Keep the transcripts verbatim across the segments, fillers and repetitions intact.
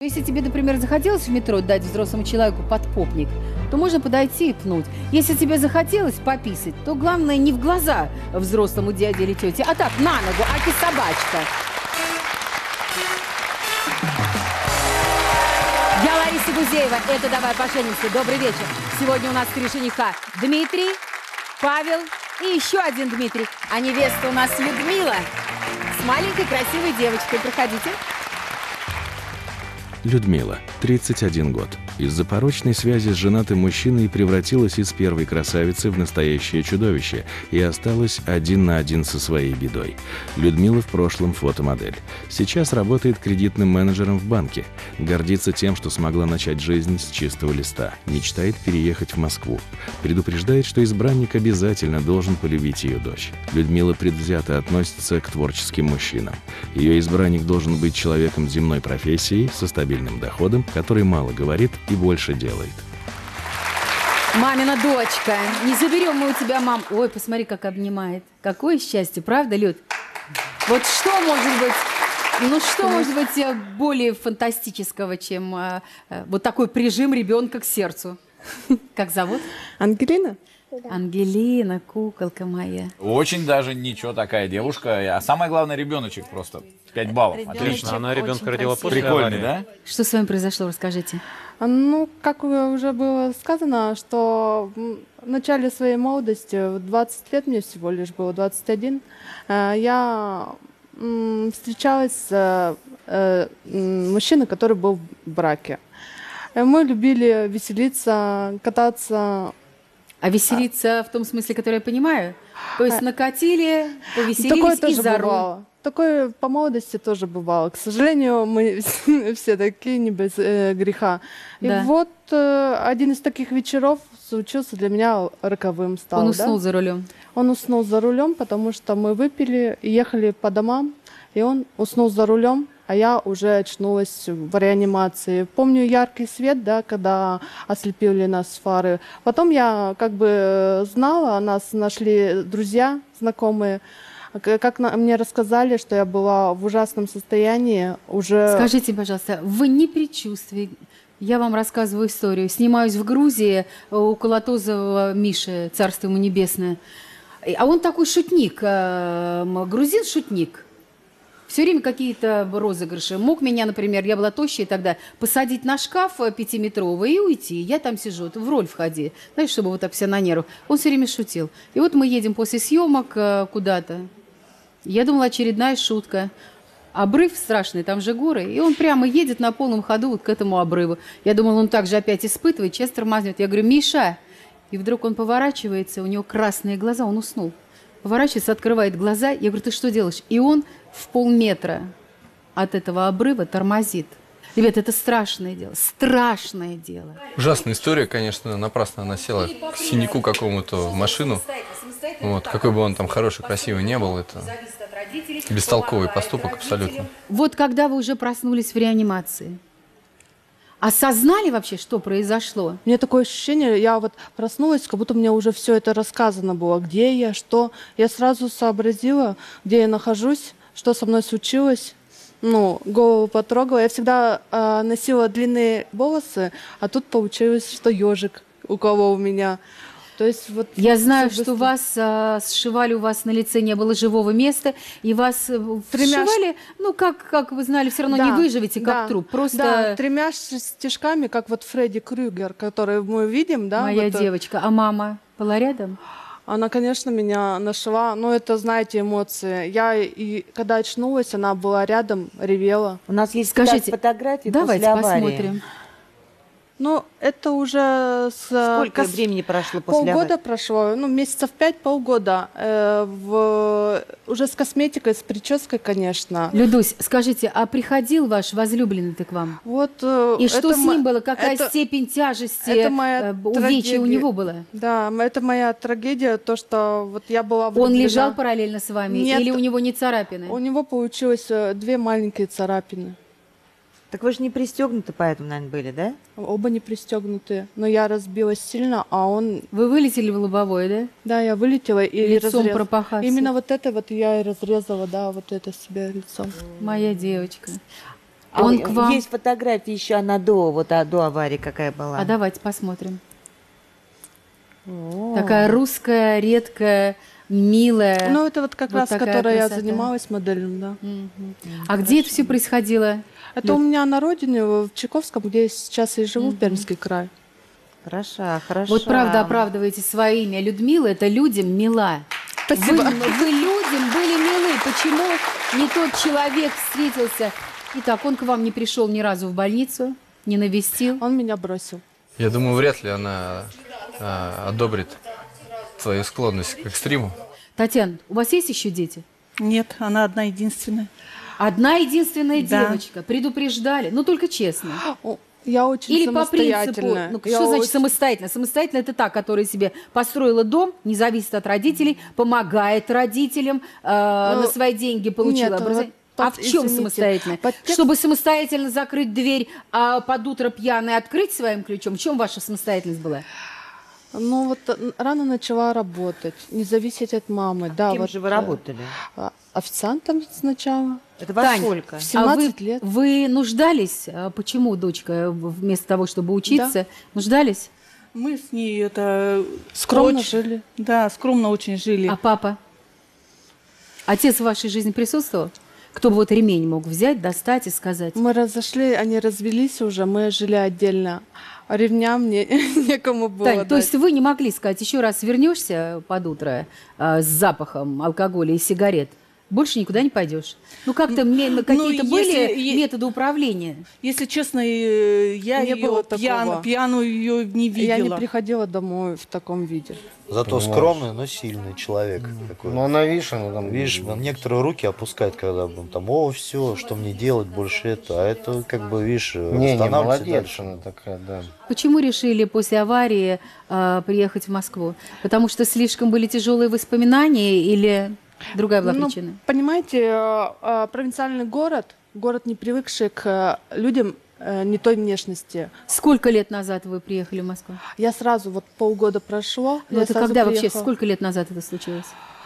Если тебе, например, захотелось в метро дать взрослому человеку подпопник, то можно подойти и пнуть. Если тебе захотелось пописать, то главное не в глаза взрослому дяде или тете, а так, на ногу, аки собачка. Я Лариса Гузеева, это «Давай поженимся». Добрый вечер. Сегодня у нас три жениха. Дмитрий, Павел и еще один Дмитрий. А невеста у нас Людмила с маленькой красивой девочкой. Проходите. Людмила, тридцать один год. Из-за порочной связи с женатым мужчиной превратилась из первой красавицы в настоящее чудовище и осталась один на один со своей бедой. Людмила в прошлом фотомодель. Сейчас работает кредитным менеджером в банке. Гордится тем, что смогла начать жизнь с чистого листа. Мечтает переехать в Москву. Предупреждает, что избранник обязательно должен полюбить ее дочь. Людмила предвзято относится к творческим мужчинам. Ее избранник должен быть человеком земной профессии, со стабильным доходом, который мало говорит и больше делает. Мамина дочка. Не заберем мы у тебя мам. Ой, посмотри, как обнимает. Какое счастье, правда, Люд? Вот что может быть, ну что может быть более фантастического, чем а, а, вот такой прижим ребенка к сердцу? Как зовут? Ангелина? Да. Ангелина, куколка моя. Очень даже ничего такая девушка. А самое главное, ребеночек просто. Пять баллов. Ребеночек. Отлично. Она ребенка родила после Прикольно, аварии. да? Что с вами произошло, расскажите. Ну, как уже было сказано, что в начале своей молодости, в двадцать лет, мне всего лишь было двадцать один, я встречалась с мужчиной, который был в браке. Мы любили веселиться, кататься. А веселиться в том смысле, который я понимаю? То есть накатили, повеселились Такое тоже и за бывало. руль. Такое по молодости тоже бывало. К сожалению, мы все такие, не без э, греха. И Да. вот э, один из таких вечеров случился для меня роковым стал. Он уснул да? за рулем. Он уснул за рулем, потому что мы выпили, ехали по домам, и он уснул за рулем, а я уже очнулась в реанимации. Помню яркий свет, да, когда ослепили нас фары. Потом я как бы знала, нас нашли друзья, знакомые, как мне рассказали, что я была в ужасном состоянии уже... Скажите, пожалуйста, вы не предчувствие... Я вам рассказываю историю. Снимаюсь в Грузии у Колотозова Миши, царство ему небесное. А он такой шутник, грузин-шутник. Все время какие-то розыгрыши. Мог меня, например, я была тощая тогда, посадить на шкаф пятиметровый и уйти. Я там сижу, в роль входи. Знаешь, чтобы вот так все на нервах. Он все время шутил. И вот мы едем после съемок куда-то. Я думала, очередная шутка. Обрыв страшный, там же горы. И он прямо едет на полном ходу вот к этому обрыву. Я думала, он также опять испытывает, сейчас тормознет. Я говорю, Миша. И вдруг он поворачивается, у него красные глаза, он уснул. Поворачивается, открывает глаза. Я говорю, ты что делаешь? И он в полметра от этого обрыва тормозит. Ребята, это страшное дело. Страшное дело. Ужасная история, конечно, напрасно она села к синяку какому-то в машину. Вот, какой бы он там хороший, красивый не был, это бестолковый поступок абсолютно. Вот когда вы уже проснулись в реанимации, осознали вообще, что произошло? У меня такое ощущение, я вот проснулась, как будто мне уже все это рассказано было, где я, что. Я сразу сообразила, где я нахожусь, что со мной случилось. Ну, голову потрогала. Я всегда э, носила длинные волосы, а тут получилось, что ежик у кого у меня. То есть вот я знаю, быстро... что вас а, сшивали, у вас на лице не было живого места, и вас тремя... сшивали, ну, как, как вы знали, все равно да, не выживете, как да, труп. Просто... Да, тремя стежками, как вот Фредди Крюгер, который мы видим, да. Моя вот... девочка. А мама была рядом? Она, конечно, меня нашла, но это, знаете, эмоции. Я, и когда очнулась, она была рядом, ревела. У нас есть Скажите, фотографии давайте после аварии. Посмотрим. Ну, это уже с... Сколько кос... времени прошло после Полгода аварии? прошло, ну, месяцев пять, полгода. Э, в... Уже с косметикой, с прической, конечно. Людусь, скажите, а приходил ваш возлюбленный-то к вам? Вот, э, и что с ним было? Какая это... степень тяжести это моя увечья у него была? Да, это моя трагедия, то, что вот я была влюблена. Он лежал параллельно с вами? Нет, или у него не царапины? У него получилось две маленькие царапины. Так вы же не пристегнуты, поэтому, наверное, были, да? Оба не пристегнутые. Но я разбилась сильно, а он... Вы вылетели в лобовое, да? Да, я вылетела и лицом разрез... пропахавшись. Именно вот это вот я и разрезала, да, вот это себе лицом. Моя девочка. А Он у- к вам... Есть фотографии еще она до, вот а, до аварии какая была. А давайте посмотрим. О. Такая русская, редкая, милая. Ну, это вот как Вот раз, такая которой я красота. занималась моделью, да. Мгм. А где это все происходило? Это у меня на родине, в Чайковском, где я сейчас и живу, в Пермский край. Хороша, хороша. Вот правда оправдываете свое имя. Людмила – это людям мила. Спасибо. Вы, вы людям были милы. Почему не тот человек встретился? Итак, он к вам не пришел ни разу в больницу, не навестил. Он меня бросил. Я думаю, вряд ли она а, одобрит твою склонность к экстриму. Татьяна, у вас есть еще дети? Нет, она одна единственная. Одна единственная Да. девочка. Предупреждали. Ну, только честно. О, Я очень Или по принципу, самостоятельная. ну, Я что значит очень- самостоятельно? Самостоятельно это та, которая себе построила дом, не зависит от родителей, помогает родителям, э, на свои деньги получила нет, образование. вот А под- в чем извините, самостоятельно? под текст- Чтобы самостоятельно закрыть дверь, а под утро пьяной открыть своим ключом? В чем ваша самостоятельность была? Ну вот э, рано начала работать, не зависеть от мамы. Да, Кем вот, же вы э, работали? а, Официантом сначала. Это во Тань, сколько? В А вы, семнадцать лет. вы нуждались? А почему, дочка, вместо того, чтобы учиться, нуждались? Мы с ней это... Скромно очень- жили. Да, скромно очень жили. А папа? Отец в вашей жизни присутствовал? Кто бы вот ремень мог взять, достать и сказать? Мы разошли, они развелись уже, мы жили отдельно. А ревня мне некому было Тань, то дать. есть вы не могли сказать, еще раз вернешься под утро а, с запахом алкоголя и сигарет, больше никуда не пойдешь. Ну как-то ме- какие-то если были е- методы управления? Если честно, э, я Не ее было пьян- такого. пьяную ее не видела. Я не приходила домой в таком виде. Зато скромный, но сильный человек. Такой. Ну, она, видишь, она там... Видишь, он некоторые руки опускает, когда он там, о, все, что мне делать, больше это. А это, как бы, видишь, Не, не, останавливается молодец дальше. она такая, да. Почему решили после аварии а, приехать в Москву? Потому что слишком были тяжелые воспоминания или другая была Ну, причина? понимаете, э, э, провинциальный город, город, не привыкший к э, людям э, не той внешности. Сколько лет назад вы приехали в Москву? Я сразу, вот полгода прошло. Ну, я это сразу когда вообще, приехала. сколько лет назад это случилось?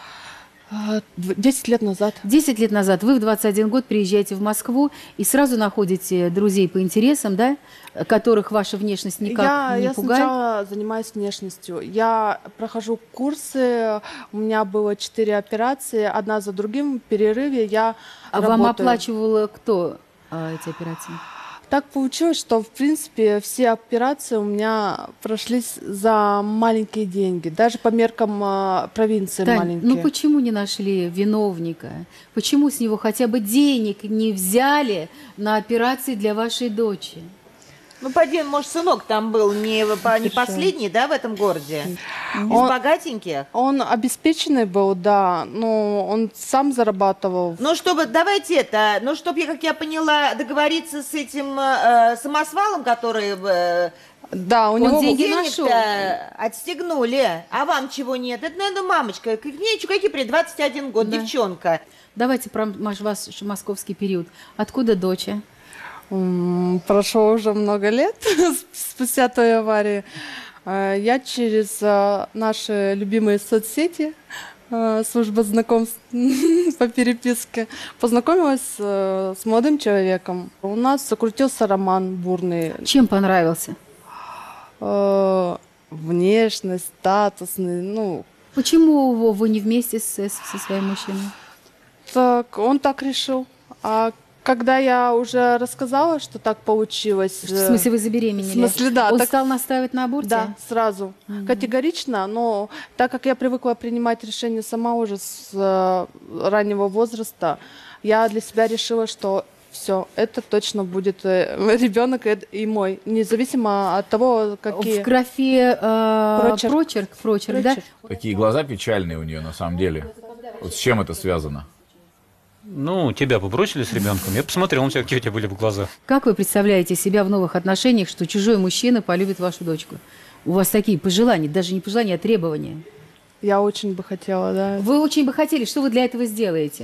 А, дв- Десять лет назад. Десять лет назад вы в двадцать один год приезжаете в Москву и сразу находите друзей по интересам, да, которых ваша внешность никак я, не я пугает. сначала занимаюсь внешностью. Я прохожу курсы, у меня было четыре операции, одна за другим, в перерыве я А вам работаю. оплачивал кто а, эти операции? Так получилось, что, в принципе, все операции у меня прошлись за маленькие деньги, даже по меркам а, провинции Тань, маленькие. ну почему не нашли виновника? Почему с него хотя бы денег не взяли на операции для вашей дочери? Ну, поди, может, сынок там был не, по- не последний, да, в этом городе? Из Он- богатеньких? Он обеспеченный был, да, но он сам зарабатывал. Ну, чтобы, давайте это, ну, чтобы, как я поняла, договориться с этим э, самосвалом, который... э, Да, у Он него деньги был- нашел. денег-то отстегнули. А вам чего нет? Это, наверное, мамочка. К ней чё, какие при двадцать один год, Да. девчонка. Давайте про маш- ваш московский период. Откуда доча? М, прошло уже много лет спустя той аварии. Э, Я через э, наши любимые соцсети, э, служба знакомств по переписке, познакомилась э, с молодым человеком. У нас закрутился роман бурный. Чем понравился? Э, Внешность, статусный, ну, Почему вы- вы не вместе с- со своим мужчиной? так, он так решил. А когда я уже рассказала, что так получилось... В смысле, вы забеременели? в смысле, да, Он так- стал настаивать на аборте? Да, сразу. Категорично, но так как я привыкла принимать решения сама уже с э, раннего возраста, я для себя решила, что все, это точно будет ребенок и мой, независимо от того, какие... В графе э, Прочерк. прочерк, прочерк, да? Прочерк. Какие глаза печальные у нее на самом деле. Вот с чем это связано? Ну, тебя побросили с ребенком. Я посмотрел, на тебя, какие у тебя были бы глаза. Как вы представляете себя в новых отношениях, что чужой мужчина полюбит вашу дочку? У вас такие пожелания, даже не пожелания, а требования. Я очень бы хотела, да, Вы очень бы хотели, что вы для этого сделаете?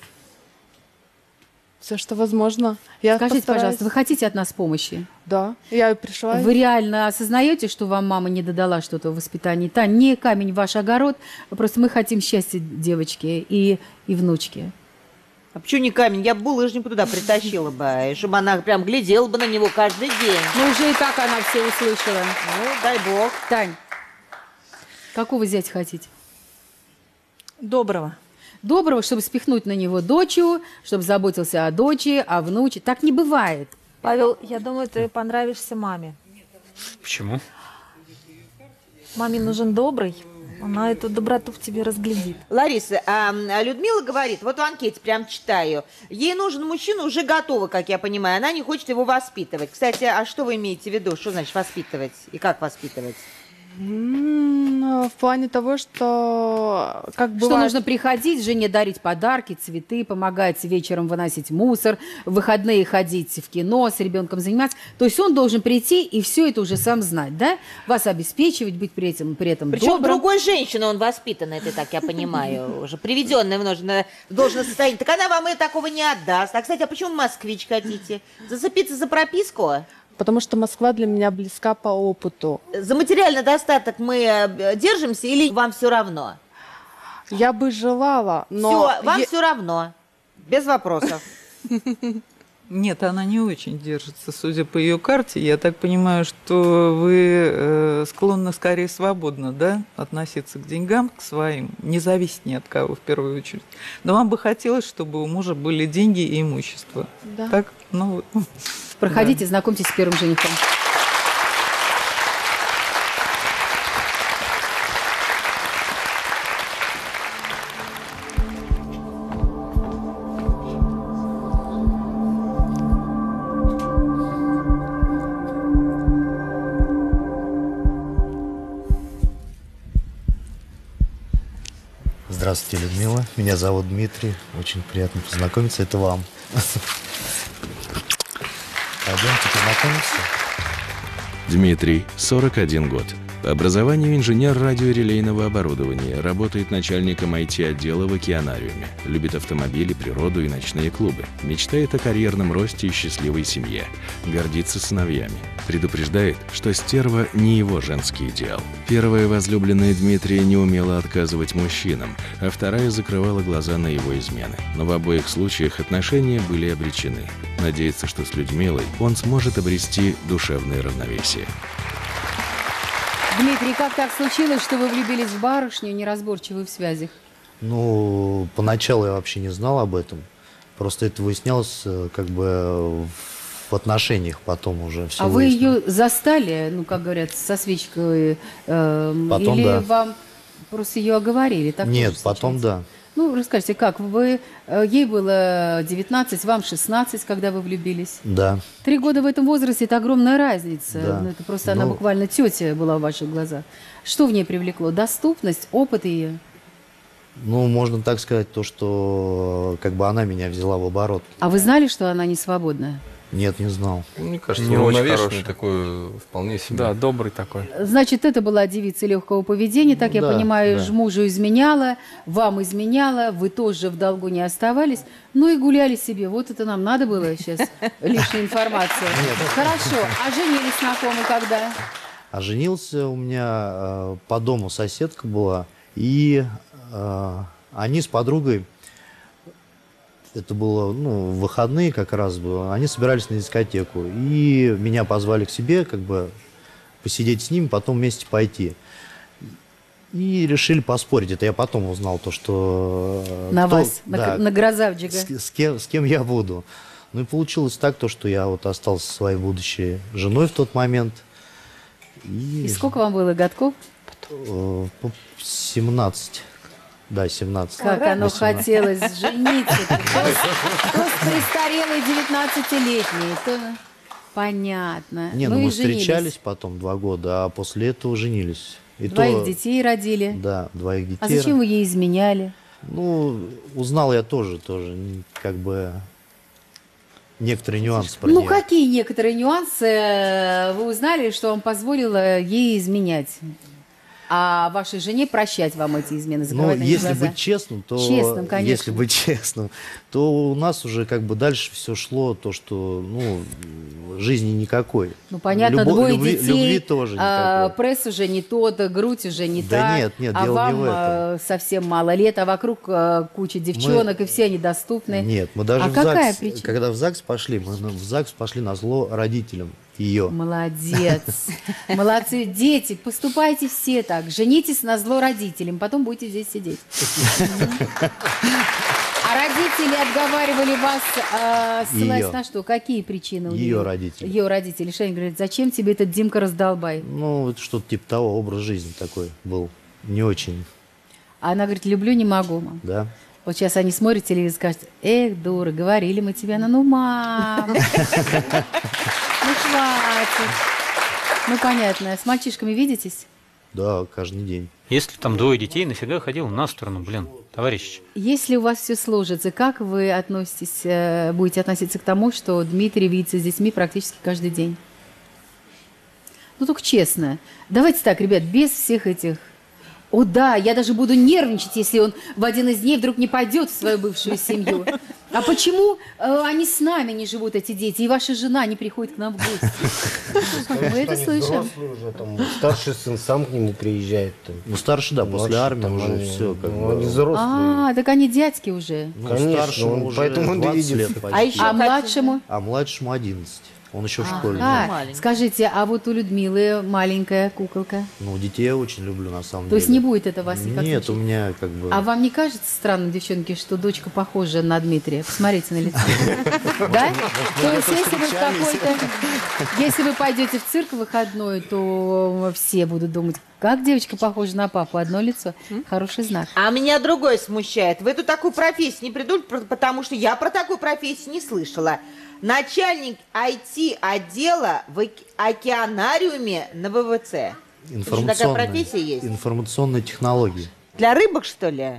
все, что возможно. Я Скажите, постараюсь. пожалуйста, вы хотите от нас помощи? Да, я и пришла. Вы реально осознаете, что вам мама не додала что-то в воспитании? Та не камень в ваш огород, просто мы хотим счастья девочки и, и внучки. А почему не камень? Я бы булыжнику туда притащила бы, и чтобы она прям глядела бы на него каждый день. Ну, уже и так она все услышала. Ну, дай бог. Тань, какого зять хотите? Доброго. Доброго, чтобы спихнуть на него дочу, чтобы заботился о дочи, о внуче. Так не бывает. Павел, я думаю, ты понравишься маме. Почему? Маме нужен добрый, она эту доброту в тебе разглядит. Лариса, а Людмила говорит, вот в анкете прям читаю, ей нужен мужчина уже готовый, как я понимаю, она не хочет его воспитывать. Кстати, а что вы имеете в виду? Что значит воспитывать? И как воспитывать? М, В плане того, что как Что бывает... нужно приходить, жене дарить подарки, цветы, помогать вечером выносить мусор, в выходные ходить в кино, с ребенком заниматься. То есть он должен прийти и все это уже сам знать, да? Вас обеспечивать, быть при этом, при этом Причем добрым. другой женщины он воспитанный, это так я понимаю, уже приведенная в нужное, в должное состояние. Так она вам и такого не отдаст. А, кстати, а почему москвич хотите? Зацепиться за прописку? Потому что Москва для меня близка по опыту. За материальный достаток мы э, держимся или вам все равно? Я бы желала, но... Все, вам е- все равно. Без вопросов. Нет, она не очень держится, судя по ее карте. Я так понимаю, что вы э, склонны скорее свободно, да, относиться к деньгам, к своим, не зависеть ни от кого в первую очередь. Но вам бы хотелось, чтобы у мужа были деньги и имущество. Да. Так, ну... Проходите, знакомьтесь с первым женихом. Здравствуйте, Людмила. Меня зовут Дмитрий. Очень приятно познакомиться. Это вам. Пойдемте познакомимся. Дмитрий, сорок один год. По образованию инженер радиорелейного оборудования, работает начальником ай ти-отдела в океанариуме, любит автомобили, природу и ночные клубы, мечтает о карьерном росте и счастливой семье, гордится сыновьями, предупреждает, что стерва не его женский идеал. Первая возлюбленная Дмитрия не умела отказывать мужчинам, а вторая закрывала глаза на его измены. Но в обоих случаях отношения были обречены. Надеется, что с Людмилой он сможет обрести душевное равновесие. Дмитрий, как так случилось, что вы влюбились в барышню, неразборчивы в связях? Ну, поначалу я вообще не знал об этом. Просто это выяснялось э, как бы в отношениях потом уже все А вы выяснилось. ее застали, ну, как говорят, со свечкой, э, Потом или да. вам просто ее оговорили? Так Нет, тоже потом случается? да. Ну, расскажите, как вы, э, ей было девятнадцать, вам шестнадцать, когда вы влюбились? Да. Три года в этом возрасте – это огромная разница. Да. Ну, это просто она Ну- буквально тетя была в ваших глазах. Что в ней привлекло? Доступность, опыт ее? Ну, можно так сказать, то, что как бы она меня взяла в оборот. А вы знали, что она не свободная? Нет, не знал. Мне кажется, Не очень уравновешенный хороший. такой, вполне себе. Да, добрый такой. Значит, это была девица легкого поведения, так Ну, я да, понимаю, да. ж- мужу изменяла, вам изменяла, вы тоже в долгу не оставались, ну и гуляли себе. Вот это нам надо было сейчас, лишняя информация. Хорошо, а женились на ком и когда? А женился у меня э, по дому соседка была, и э, они с подругой, это было, ну, в выходные как раз было, они собирались на дискотеку, и меня позвали к себе, как бы, посидеть с ними, потом вместе пойти. И решили поспорить. Это я потом узнал, то, что... э, На кто- вас, на, да, к- на Грозавчика. с, с кем, с кем я буду. Ну и получилось так, то, что я вот остался со своей будущей женой в тот момент. И сколько вам было годков? Э, по- семнадцать. Да, семнадцать. Как оно восемнадцать. хотелось жениться. Кто с престарелой девятнадцатилетней? Это понятно. Не, ну ну и мы женились. встречались потом два года, а после этого женились. И Двоих то- детей родили. Да, двоих детей. А зачем вы ей изменяли? Ну, узнал я тоже, тоже, н- как бы, некоторые нюансы про Ну, неё. какие некоторые нюансы э, вы узнали, что вам позволило ей изменять? а вашей жене прощать вам эти измены, Ну, закрывать на них если глаза? быть честным, то... Честным, конечно. Если быть честным, то у нас уже как бы дальше все шло, то, что, ну, жизни никакой. Ну, понятно, Любо- двое любви, детей, любви тоже а, никакой. пресс уже не тот, грудь уже не Да та, нет, нет, а дело не вам в этом. а, совсем мало лет, а вокруг а, куча девчонок, и все они доступны. Нет, мы даже а в какая ЗАГС, причина? когда в ЗАГС пошли, мы на- в ЗАГС пошли на зло родителям ее. Молодец. Молодцы. Дети, поступайте все так. Женитесь на зло родителям, потом будете здесь сидеть. А родители отговаривали вас, э, ссылаясь Её. на что? Какие причины у Её неё? родители. Ее родители. Что они говорят, зачем тебе этот Димка раздолбай? Ну, вот что-то типа того, образ жизни такой был. Не очень, А она говорит, люблю, не могу, мам. да. Вот сейчас они смотрят телевизор и скажут, эх, дура, говорили мы тебе, она, ну, мам, ну, хватит. Ну, понятно. С мальчишками видитесь? Да, каждый день. Если там двое детей, нафига ходил на сторону, блин, товарищ? Если у вас все сложится, как вы относитесь, э, будете относиться к тому, что Дмитрий видится с детьми практически каждый день? Ну, только честно. Давайте так, ребят, без всех этих... О, да, я даже буду нервничать, если он в один из дней вдруг не пойдет в свою бывшую семью. А почему э, они с нами не живут, эти дети, и ваша жена не приходит к нам в гости? Мы это слышим. Уже, там, старший сын сам к нему приезжает. Там. Ну, старший, да, после Младший, армии там, уже они- все. Как ну, бы. они взрослые. А, так они дядьки уже. Ну, Конечно, старшему он- уже поэтому он двадцать видит. лет А почти. еще А младшему? А младшему одиннадцать. Он еще в школе. А, маленький. скажите, а вот у Людмилы маленькая куколка? Ну, детей я очень люблю, на самом То деле. есть не будет это вас никак Нет, мучить? у меня как бы... А вам не кажется странным, девчонки, что дочка похожа на Дмитрия? Посмотрите на лицо. Да? То есть если вы какой-то... Если вы пойдете в цирк выходной, то все будут думать, как девочка похожа на папу, одно лицо. Хороший знак. А меня другое смущает. Вы эту такую профессию не придумали, про- потому что я про такую профессию не слышала. Начальник ай ти-отдела в оке- океанариуме на вэ вэ цэ. Еще такая профессия есть? Информационные технологии. Для рыбок, что ли?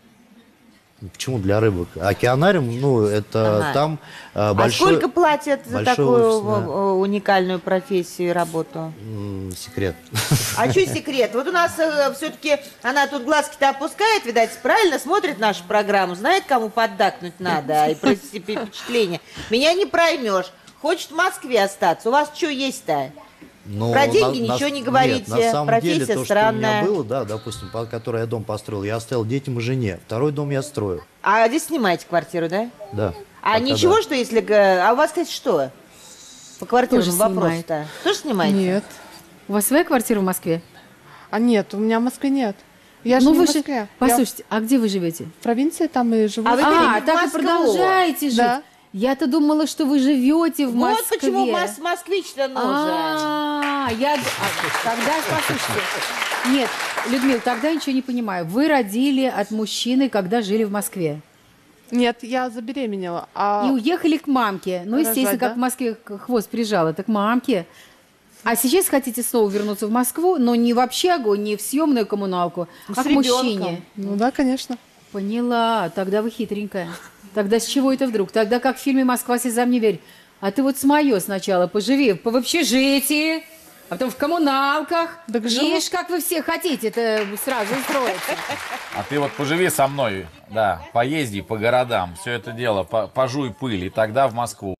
Почему для рыбок? Океанариум, ну, это Ага. там э, А большой... сколько платят за большой такую офисный, э, уникальную профессию и работу? м, секрет. А что секрет? Вот у нас все-таки она тут глазки-то опускает, видать, правильно смотрит нашу программу, знает, кому поддакнуть надо и произвести впечатление. Меня не проймешь. Хочет в Москве остаться. У вас что есть-то? Но Про деньги ничего не говорите, Нет, на самом профессия деле, то, странная. что у меня было, да, допустим, по которой я дом построил, я оставил детям и жене. Второй дом я строю. А здесь снимаете квартиру, да? Да. А пока ничего, да. что если... г- А у вас, кстати, что? По квартирам Тоже вопрос-то. Тоже снимаете? Нет. У вас своя квартира в Москве? А нет, у меня в Москве нет. Я же Ну не вы в же... Москве. Я Послушайте, а где вы живете? в провинции там и живу. А вы А, перейдите в так и Москву. продолжаете жить? Да. Я-то думала, что вы живете в Вот Москве. почему мос- москвич-то нужен. А, я... а, тогда, послушайте. Нет, Людмила, тогда я ничего не понимаю. Вы родили от мужчины, когда жили в Москве. Нет, я забеременела. А... И уехали к мамке. Ну, естественно, Рожать, как да? в Москве к- хвост прижала, так к мамке. А сейчас хотите снова вернуться в Москву, но не в общагу, не в съемную коммуналку, С а к ребенком. мужчине. Ну да, конечно. Поняла. Тогда вы хитренькая. Тогда с чего это вдруг? Тогда как в фильме «Москва слезам не верь». А ты вот с моё сначала поживи в общежитии, а потом в коммуналках. Так живу. Видишь, как вы все хотите это сразу устроиться. А ты вот поживи со мной, да, поезди по городам, все это дело, по- пожуй пыль, и тогда в Москву.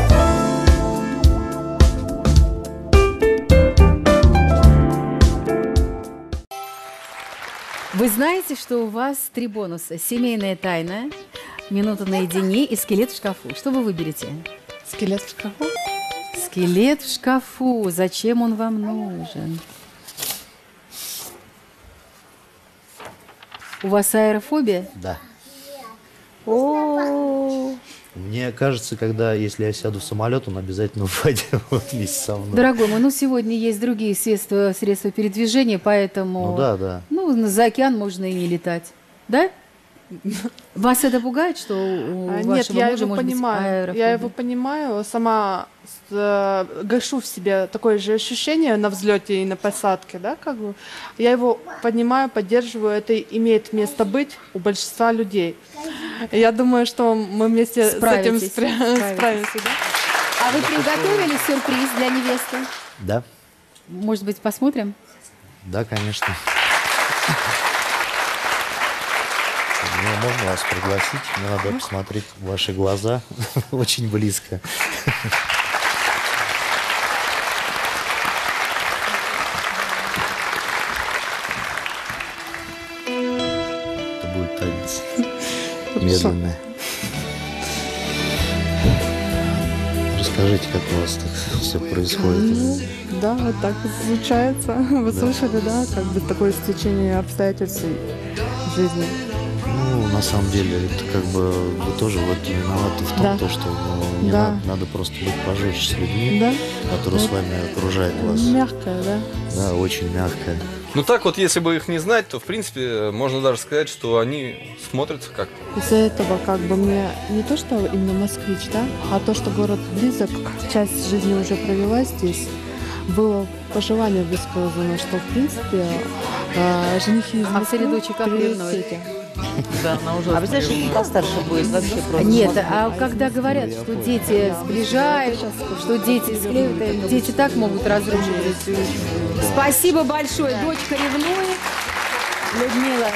Вы знаете, что у вас три бонуса. Семейная тайна, минута наедине и скелет в шкафу. Что вы выберете? Скелет в шкафу? Скелет в шкафу. Зачем он вам нужен? У вас аэрофобия? Да. О, Мне кажется, когда, если я сяду в самолет, он обязательно упадет вместе со мной. дорогой мой, ну сегодня есть другие средства, средства передвижения, поэтому... Ну да, да. Ну, за океан можно и не летать. Да? Вас это пугает, что у А, вашего Нет, я мужа его может понимаю. быть аэрофобия? Я его понимаю. Сама э, гашу в себе такое же ощущение на взлете и на посадке, да, как бы. Я его понимаю, поддерживаю. Это имеет место быть у большинства людей. И я думаю, что мы вместе Справитесь, с этим спря- справитесь. справимся, да? А вы приготовили сюрприз для невесты? Да, Может быть, посмотрим? да, конечно. можно вас пригласить? Мне надо посмотреть в ваши глаза очень близко. Это будет танец. Медленно. Расскажите, как у вас так все происходит? Ну, да, вот так случается. Вы Да. слышали, да, как бы такое стечение обстоятельств в жизни. Ну, на самом деле, это как бы вы тоже в этом виноваты в том, Да. то, что ну, не Да. надо, надо просто быть пожестче с людьми, Да. которые с Да. вами окружают вас. Мягкое, да. Да, очень мягкое. Ну так вот, если бы их не знать, то в принципе можно даже сказать, что они смотрятся как-то. Из-за этого как бы мне не то, что именно москвич, да, а то, что город близок, часть жизни уже провела здесь, было пожелание высказано, что в принципе э, женихи из А в Москвы среду как в ревнует? приоритете. Да, она уже. А вы знаешь, что постарше будет вообще просто. Нет, смотрит. а когда говорят, что дети сближают, что дети склеивают, дети так могут разрушить. Спасибо большое. Дочка ревнует. Людмила.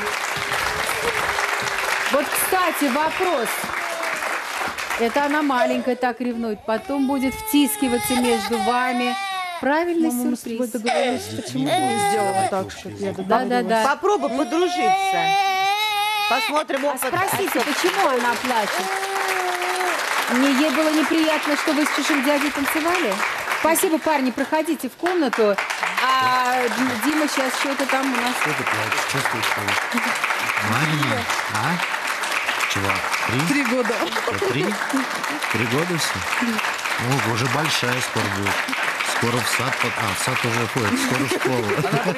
Вот, кстати, вопрос. Это она маленькая так ревнует. Потом будет втискиваться между вами. Правильный Мама, мы с тобой сюрприз. договорились, почему ты не сделала так, что я Да, да, да. Попробуй подружиться. Посмотрим А опыт. спросите, почему она плачет? Мне ей было неприятно, что вы с чужим дядей танцевали? Спасибо, парни, проходите в комнату. А Дима сейчас что-то там у нас... Что ты плачешь? Что случилось? Марина, а? Чего? Три? Три года. Что, Три? Три года все? Ого, уже большая скоро будет. Скоро в сад, под- а, в сад уже ходит, скоро в школу.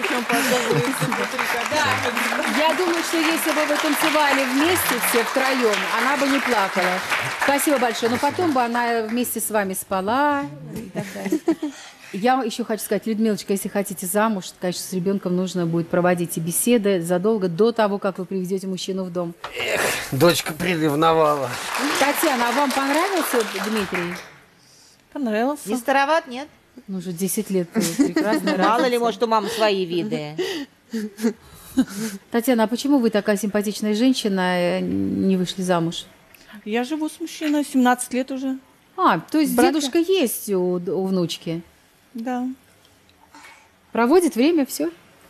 Я думаю, что если бы вы танцевали вместе все втроем, она бы не плакала. Спасибо большое. Но потом бы она вместе с вами спала и так далее. Я еще хочу сказать, Людмилочка, если хотите замуж, конечно, с ребенком нужно будет проводить и беседы задолго до того, как вы приведете мужчину в дом. Дочка приревновала. Татьяна, а вам понравился Дмитрий? Понравился. Не староват, нет? Ну, уже десять лет прекрасно. Мало ли, может, у мамы свои виды. Татьяна, а почему вы такая симпатичная женщина э, не вышли замуж? Я живу с мужчиной семнадцать лет уже. А, то есть Браке. дедушка есть у, у внучки? Да. Проводит время, все?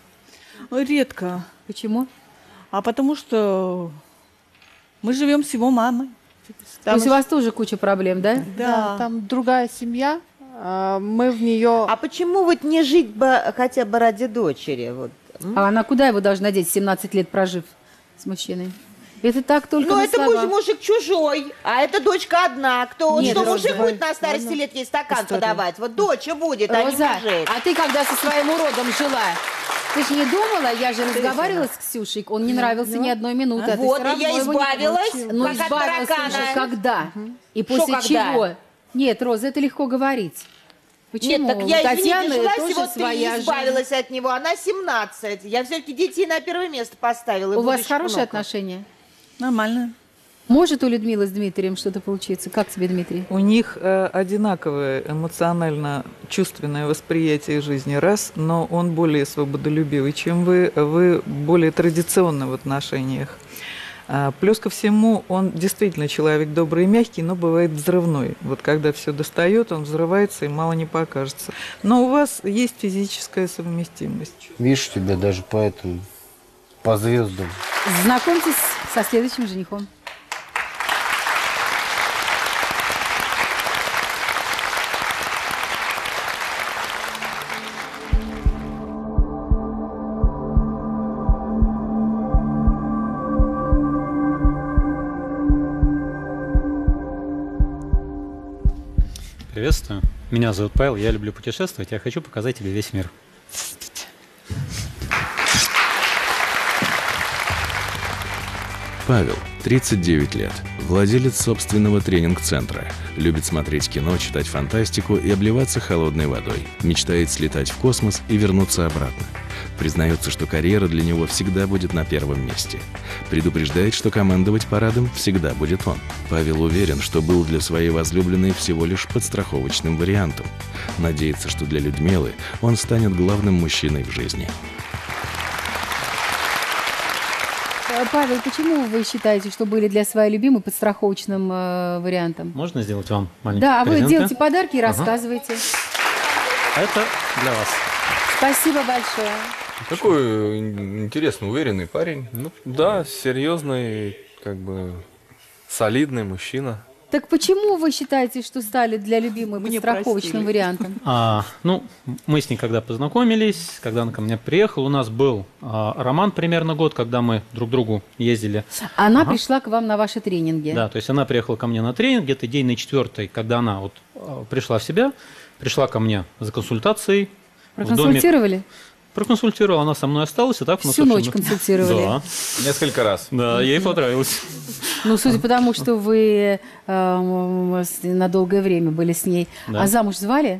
Редко. Почему? А потому что мы живем с его мамой. То есть у вас тоже куча проблем, да? Да, там другая семья, а, мы в нее... А почему вот не жить бы хотя бы ради дочери? Вот. А она куда его должна деть, семнадцать лет прожив с мужчиной? Это так только Ну, на это словах. муж, мужик чужой, а это дочка одна. Кто, Нет, что Роза, мужик давай. будет на старости Ладно. лет ей стакан История. подавать? Вот доча будет, а не Роза, мужик. а ты когда со своим уродом жила, ты же не думала, я же разговаривала с Ксюшей, он не нравился ни одной минуты. а ты Вот, всё и я равно его не- избавилась, Ну, как от избавилась таракана. уже когда? И Что после когда? чего? Нет, Роза, это легко говорить. Почему? Нет, так я, У Татьяны извините, жила тоже всего три, своя жизнь. избавилась от него, она семнадцать. Я все-таки детей на первое место поставила. и У вас будущих хорошие внуков. отношения? Нормально. Может у Людмилы с Дмитрием что-то получиться? Как тебе, Дмитрий? У них э, одинаковое эмоционально-чувственное восприятие жизни, раз, но он более свободолюбивый, чем вы, вы более традиционны в отношениях. А, плюс ко всему, он действительно человек добрый и мягкий, но бывает взрывной. Вот когда все достает, он взрывается и мало не покажется. Но у вас есть физическая совместимость. Видишь, тебя даже по этому, по звездам. Знакомьтесь со следующим женихом. Приветствую. Меня зовут Павел, я люблю путешествовать, я хочу показать тебе весь мир. Павел, тридцать девять лет, владелец собственного тренинг-центра, любит смотреть кино, читать фантастику и обливаться холодной водой, мечтает слетать в космос и вернуться обратно. Признается, что карьера для него всегда будет на первом месте. Предупреждает, что командовать парадом всегда будет он. Павел уверен, что был для своей возлюбленной всего лишь подстраховочным вариантом. Надеется, что для Людмилы он станет главным мужчиной в жизни. э, Павел, почему вы считаете, что были для своей любимой подстраховочным э, вариантом? Можно сделать вам маленький Да, а вы презент? делаете подарки и Ага. рассказывайте. Это для вас. Спасибо большое. Такой интересный, уверенный парень. Ну, да, серьезный, как бы солидный мужчина. Так почему вы считаете, что стали для любимой Мне подстраховочным простили. вариантом? А, ну, мы с ней когда познакомились, когда она ко мне приехала, у нас был а, роман примерно год, когда мы друг к другу ездили. Она Ага. пришла к вам на ваши тренинги. Да, то есть она приехала ко мне на тренинг, где-то день на четвертый, когда она вот а, пришла в себя, пришла ко мне за консультацией. в доме. Проконсультировали? Проконсультировала, она со мной осталась, и так у нас Всю очень- ночь консультировали? Да. Несколько раз. Да, ей понравилось. Ну, судя по тому, что вы э, с- на долгое время были с ней. Да. А замуж звали?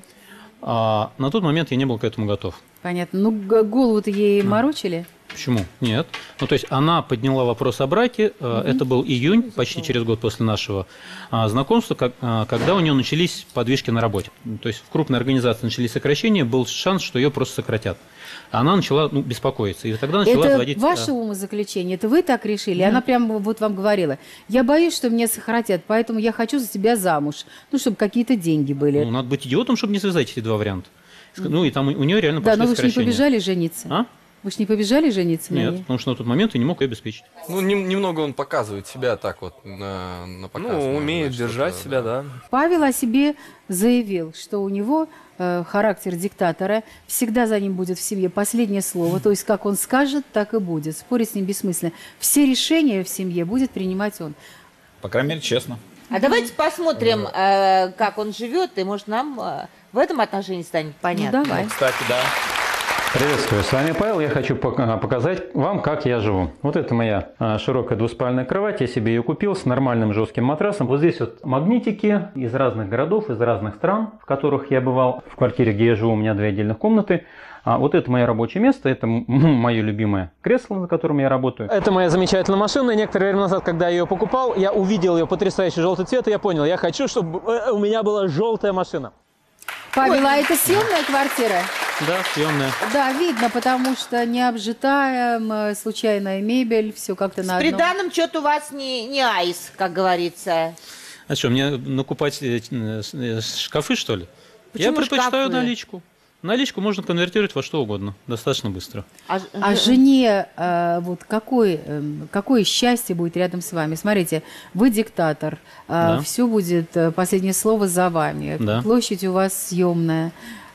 А, на тот момент я не был к этому готов. Понятно. Ну, г- голову-то ей морочили? Почему? Нет. Ну, то есть она подняла вопрос о браке. э, Мгм. Это был июнь, почти через год после нашего а, знакомства, как- а, когда у нее начались подвижки на работе. То есть в крупной организации начались сокращения, был шанс, что ее просто сократят. Она начала ну, беспокоиться. И тогда начала Это вводить... ваше э, умозаключение? Это вы так решили? Да. Она прямо вот вам говорила: я боюсь, что меня сократят, поэтому я хочу за тебя замуж. Ну, чтобы какие-то деньги были. Ну, надо быть идиотом, чтобы не связать эти два варианта. Ск- Ну, и там у у нее реально Да, пошли но вы же не сокращения. побежали жениться? А? Вы же не побежали жениться на Нет, ней? потому что на тот момент я не мог ее обеспечить. Ну, нем- немного он показывает себя так вот на, на показ. Ну, можно умеет сказать, держать что-то, себя, да. Павел о себе заявил, что у него э, характер диктатора, всегда за ним будет в семье последнее слово, то есть как он скажет, так и будет. Спорить с ним бессмысленно. Все решения в семье будет принимать он. По крайней мере, честно. А давайте посмотрим, э, как он живет, и может нам э, в этом отношении станет понятно. Ну, давай. Кстати, да. Приветствую, с вами Павел. Я хочу пок- показать вам, как я живу. Вот это моя а, широкая двуспальная кровать. Я себе ее купил с нормальным жестким матрасом. Вот здесь вот магнитики из разных городов, из разных стран, в которых я бывал. В квартире, где я живу, у меня две отдельных комнаты. А вот это мое рабочее место, это м- мое любимое кресло, на котором я работаю. Это моя замечательная машина. Некоторое время назад, когда я ее покупал, я увидел ее потрясающий желтый цвет, и я понял, я хочу, чтобы э, у меня была желтая машина. Павел, а это съемная квартира? Да, съемная. Да, видно, потому что не обжитая, м, случайная мебель, все как-то С на одном. приданым что-то у вас не, не айс, как говорится. А что, мне накупать э, э, э, шкафы, что ли? Я Почему предпочитаю шкафы? наличку. Наличку можно конвертировать во что угодно, достаточно быстро. А, А жене э, вот какое, эм, какое счастье будет рядом с вами? Смотрите, вы диктатор, Да. все будет, э, последнее слово за вами, Да. площадь у вас съемная.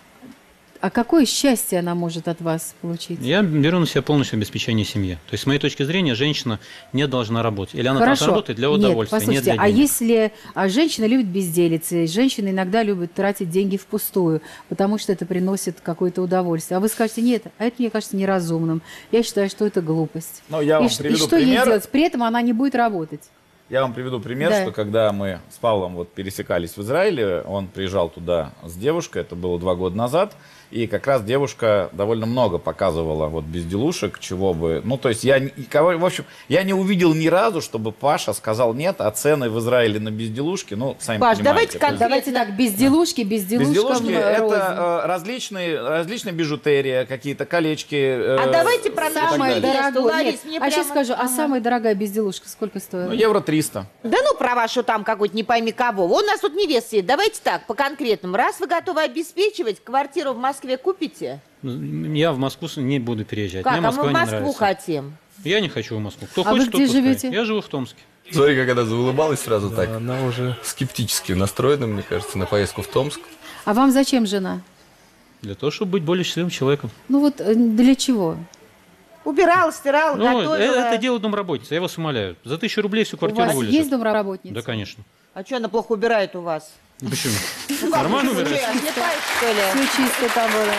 А какое счастье она может от вас получить? Я беру на себя полностью обеспечение семьи. То есть, с моей точки зрения, женщина не должна работать. Или она Хорошо. должна работать для удовольствия, Нет, не послушайте, для а денег. если а женщина любит безделицы, женщина иногда любит тратить деньги впустую, потому что это приносит какое-то удовольствие. А вы скажете: нет, а это мне кажется неразумным. Я считаю, что это глупость. Ну, я и, вам ш- и приведу что ей пример. делать? При этом она не будет работать. Я вам приведу пример, Да. что когда мы с Павлом вот пересекались в Израиле, он приезжал туда с девушкой, это было два года назад, и как раз девушка довольно много показывала вот безделушек, чего бы... Ну, то есть я, не- кого- в общем, я не увидел ни разу, чтобы Паша сказал нет, а цены в Израиле на безделушки, ну, сами Паш, понимаете. давайте, то как, есть- давайте так, безделушки, безделушкам Безделушки э, рознь. это э, различные, различная бижутерия, какие-то колечки. э, А давайте про и так Самое далее. невесту, дорогое. Ларис, Нет, мне а сейчас прямо- скажу, а самая дорогая безделушка сколько стоила? Ну, евро триста. Да ну про вашу там какую-то не пойми кого. У нас тут невеста сидит. Давайте так, по конкретному. Раз вы готовы обеспечивать, квартиру в Москве купите? Я в Москву не буду переезжать. Как? Мне А мы Москва в не Москву нравится. хотим. Я не хочу в Москву. Кто А хочет, вы тот где пускай. живете? Я живу в Томске. Смотри, как она заулыбалась сразу так. Она уже... Скептически настроена, мне кажется, на поездку в Томск. А вам зачем жена? Для того, чтобы быть более счастливым человеком. Ну вот э, для чего? Убирала, стирала, Ну, готовила. это, это дело домработница, я вас умоляю. За тысячу рублей всю У квартиру вас вылезет. есть домработница? Да, конечно. А что она плохо убирает у вас? Ну, почему? Ну, как, Нормально вы что, убирает? отлипает, что ли? Все чисто там было.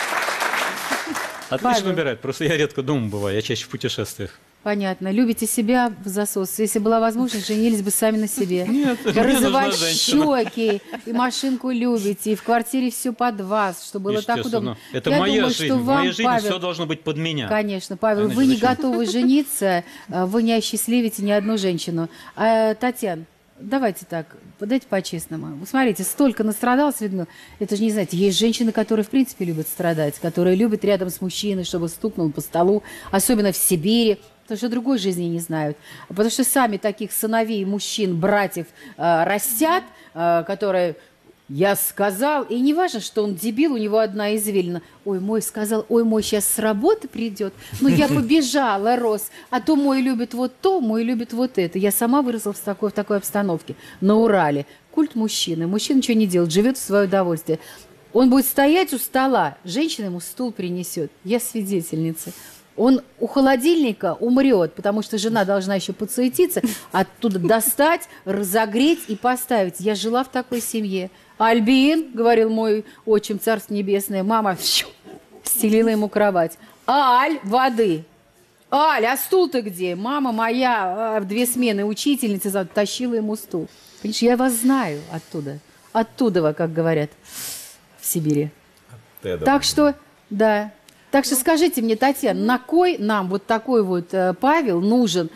Отлично Павел. убирает. Просто я редко дома бываю, я чаще в путешествиях. Понятно. Любите себя в засос. Если была возможность, женились бы сами на себе. Нет, мне нужна Розовать женщина. щеки, и машинку любите, и в квартире все под вас, чтобы было так Естественно. удобно. Это Я моя думаю, жизнь. что В вам, моей жизни Павел, все должно быть под меня. Конечно, Павел, Иначе вы не зачем? готовы жениться, а вы не осчастливите ни одну женщину. А, Татьяна, давайте так, дайте по-честному. Вы смотрите, столько настрадалось, видно. Это же не знаете, есть женщины, которые в принципе любят страдать, которые любят рядом с мужчиной, чтобы стукнул по столу, особенно в Сибири. Потому что другой жизни не знают. Потому что сами таких сыновей, мужчин, братьев э, растят, э, которые... Я сказал, и не важно, что он дебил, у него одна извилина. Ой, мой сказал, ой, мой сейчас с работы придет. Ну, я побежала, рос. А то мой любит вот то, мой любит вот это. Я сама выросла в такой, в такой обстановке. На Урале. Культ мужчины. Мужчина ничего не делает, живет в свое удовольствие. Он будет стоять у стола, женщина ему стул принесет. Я свидетельница. Он у холодильника умрет, потому что жена должна еще подсуетиться, оттуда достать, разогреть и поставить. Я жила в такой семье. Альбин, говорил мой отчим, царство небесное, мама фью, стелила ему кровать. Аль, воды. Аль, а стул-то где? Мама моя в две смены учительница тащила ему стул. Понимаешь, я вас знаю оттуда. Оттуда, как говорят в Сибири. Теда. Так что, да. Так что скажите мне, Татьяна, на кой нам вот такой вот э, Павел нужен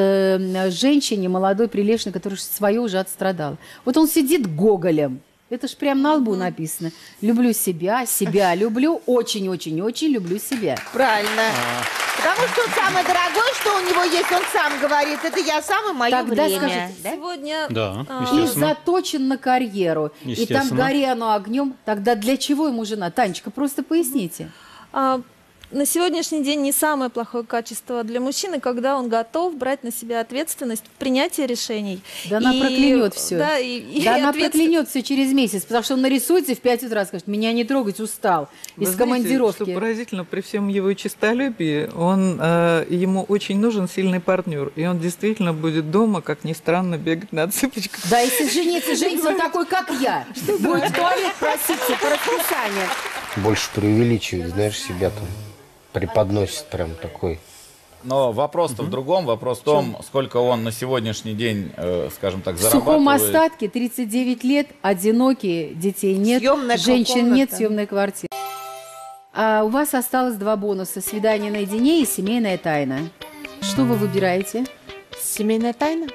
э, женщине молодой, прилежной, которая свое уже отстрадала? Вот он сидит гоголем. Это ж прям на лбу написано. Люблю себя, себя люблю, очень-очень-очень люблю себя. Правильно. Потому что самое дорогое, что у него есть, он сам говорит, это я сам и мое Тогда время. скажите, Да? Сегодня... Да, И заточен на карьеру. И там Естественно. гори оно огнем. Тогда для чего ему жена? Танечка, просто поясните. А, на сегодняшний день не самое плохое качество для мужчины, когда он готов брать на себя ответственность в принятии решений. Да она И- проклянет все. Да, и, и Да она ответствен- проклянет все через месяц, потому что он нарисуется и в пять утра скажет, меня не трогать, устал. Вы Из знаете, командировки. что поразительно, при всем его честолюбии, он, э, ему очень нужен сильный партнер. И он действительно будет дома, как ни странно, бегать на цыпочках. Да, если жениться, женится такой, как я. Будет в туалет проситься по расписанию. Больше преувеличивает, знаешь, себя там преподносит прям такой. Но вопрос-то в другом. Вопрос в том, сколько он на сегодняшний день, э, скажем так, В сухом зарабатывает. остатке тридцать девять лет, одинокие, детей нет, Съемная женщин нет, комната. съемная квартира. А у вас осталось два бонуса. Свидание наедине и семейная тайна. Что вы выбираете? Семейная тайна?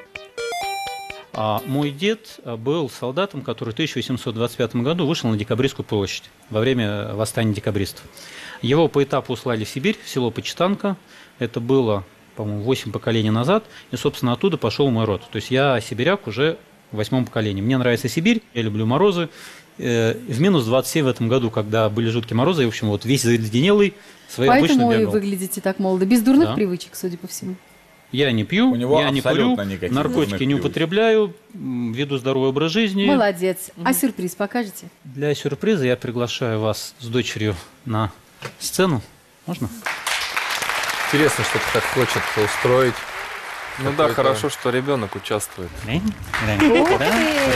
А мой дед а, был солдатом, который в тысяча восемьсот двадцать пятом году вышел на Декабристскую площадь во время восстания декабристов. Его по этапу услали в Сибирь, в село Почитанка. Это было, по-моему, восемь поколений назад. И, собственно, оттуда пошел мой род. То есть я сибиряк уже в восьмом поколении. Мне нравится Сибирь, я люблю морозы. Э, В минус двадцать семь в этом году, когда были жуткие морозы, и, в общем, вот весь заледенелый, свои обычно Поэтому и бегал. выглядите так молодо. Без дурных Да. привычек, судя по всему. Я не пью, У него я не курю, абсолютно никаких наркотики дурных не привычек. употребляю, м, веду здоровый образ жизни. Молодец. А сюрприз покажете? Для сюрприза я приглашаю вас с дочерью на сцену. Можно? Интересно, что так хочет устроить. Ну да, какой-то- хорошо, что ребенок участвует. Ух ты!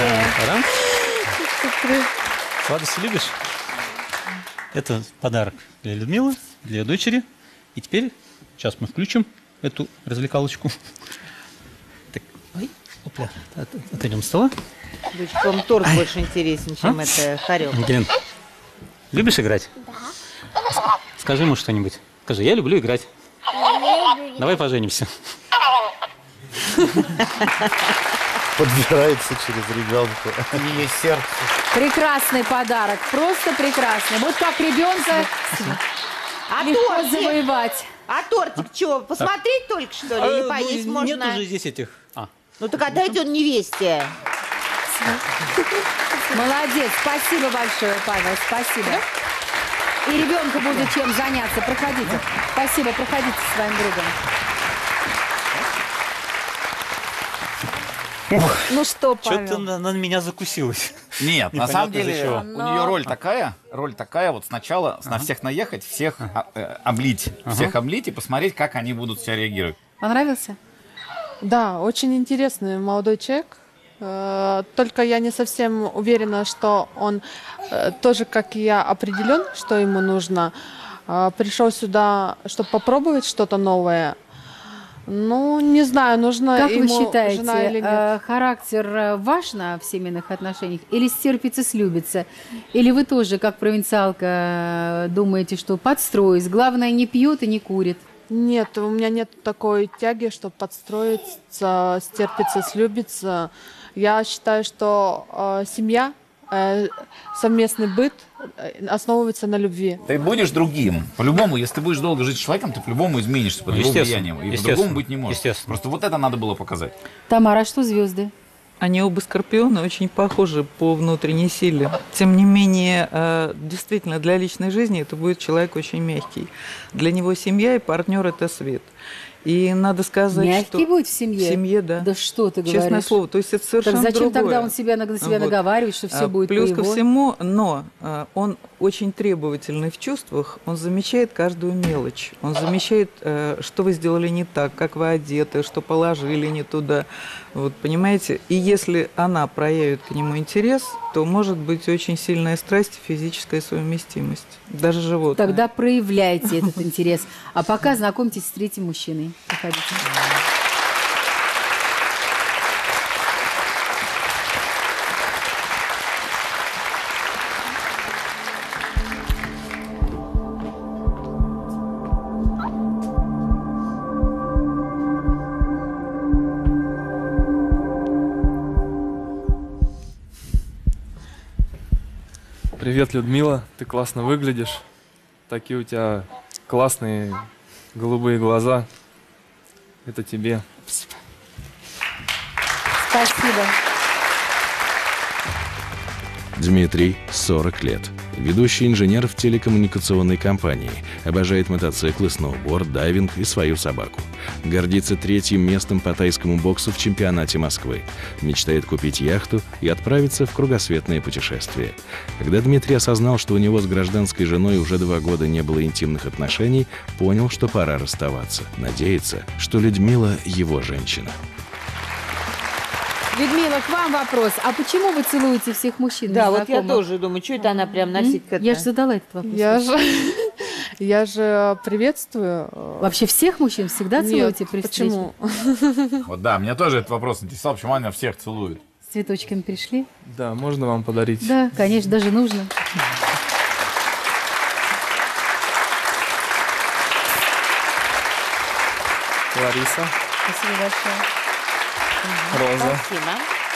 Сладости любишь? Это подарок для Людмилы, для ее дочери. И теперь, сейчас мы включим эту развлекалочку. Так, ой, опля, от- отойдем с стола. Дочка, вам торт больше интересен, чем А? это хорек. Ангелин, любишь играть? Да. Скажи ему что-нибудь. Скажи, я люблю играть. Давай поженимся. Подбирается через ребенка. Ее сердце. Прекрасный подарок, просто прекрасный. Вот как ребенка А легко тортик? завоевать. А тортик что, посмотреть только, что ли? Или А, поесть ну, можно? Нет уже здесь этих. А, Ну так отдайте он невесте. Молодец, спасибо большое, Павел, спасибо. И ребенку будет чем заняться. Проходите. Спасибо, проходите со своим другом. Ну что, что-то Павел? на, на меня закусилось. Нет, на Непонятно самом из-за деле чего. у нее роль такая, роль такая, вот сначала на всех наехать, всех а, э, облить, всех облить и посмотреть, как они будут себя реагировать. Понравился? Да, очень интересный молодой человек. Э, Только я не совсем уверена, что он э, тоже, как и я, определен, что ему нужно. Э, Пришел сюда, чтобы попробовать что-то новое. Ну, не знаю, нужно Как вы ему считаете, жена или нет. э, характер э, важно в семейных отношениях? Или стерпится, слюбится? Или вы тоже, как провинциалка, э, думаете, что подстроить? Главное, не пьет и не курит. Нет, у меня нет такой тяги, чтобы подстроиться, стерпиться, слюбиться. Я считаю, что э, семья э, совместный быт э, основывается на любви. Ты будешь другим. По-любому, если ты будешь долго жить с человеком, ты по-любому изменишься под его влиянием. И по-другому быть не можешь. Просто вот это надо было показать. Тамара, а что звезды? Они оба скорпионы очень похожи по внутренней силе. Тем не менее, э, действительно, для личной жизни это будет человек очень мягкий. Для него семья и партнер – это свет. И надо сказать, мягкий что... будет в семье? В семье, да. Да что ты говоришь? Честное слово, то есть это совершенно так зачем другое. тогда он себя, на себя Вот. наговаривает, что все А, будет Плюс по ко его? всему, но а, он очень требовательный в чувствах, он замечает каждую мелочь. Он замечает, а, что вы сделали не так, как вы одеты, что положили не туда. Вот, понимаете? И если она проявит к нему интерес, то может быть очень сильная страсть и физическая совместимость. Даже животное. Тогда проявляйте этот интерес. А пока знакомьтесь с третьим мужчиной. Проходите. Привет, Людмила, ты классно выглядишь. Такие у тебя классные голубые глаза. Это тебе. Спасибо. Дмитрий, сорок лет. Ведущий инженер в телекоммуникационной компании. Обожает мотоциклы, сноуборд, дайвинг и свою собаку. Гордится третьим местом по тайскому боксу в чемпионате Москвы. Мечтает купить яхту и отправиться в кругосветное путешествие. Когда Дмитрий осознал, что у него с гражданской женой уже два года не было интимных отношений, понял, что пора расставаться. Надеется, что Людмила его женщина. Людмила, к вам вопрос. А почему вы целуете всех мужчин? Да, вот я незнакомых? тоже думаю, что это она прям носит как-то. Я же задала этот вопрос. Я же, я же приветствую. Вообще всех мужчин всегда Нет, целуете при встрече? почему? Вот да, меня тоже этот вопрос интересовал, почему она всех целует. С цветочками пришли? Да, можно вам подарить? Да, конечно, даже нужно. Лариса. Спасибо большое. Роза. Спасибо.